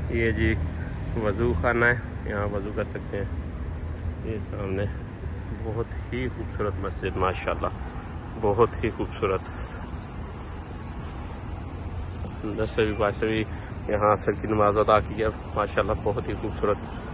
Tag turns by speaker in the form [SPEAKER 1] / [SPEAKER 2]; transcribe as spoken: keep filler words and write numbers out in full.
[SPEAKER 1] ये जी वज़ू खाना है, यहाँ वज़ू कर सकते हैं। ये सामने बहुत ही खूबसूरत मस्जिद, माशाल्लाह बहुत ही खूबसूरत। अंदर से भी बाहर से भी यहाँ असर की नमाज अदा की है, माशाल्लाह बहुत ही खूबसूरत।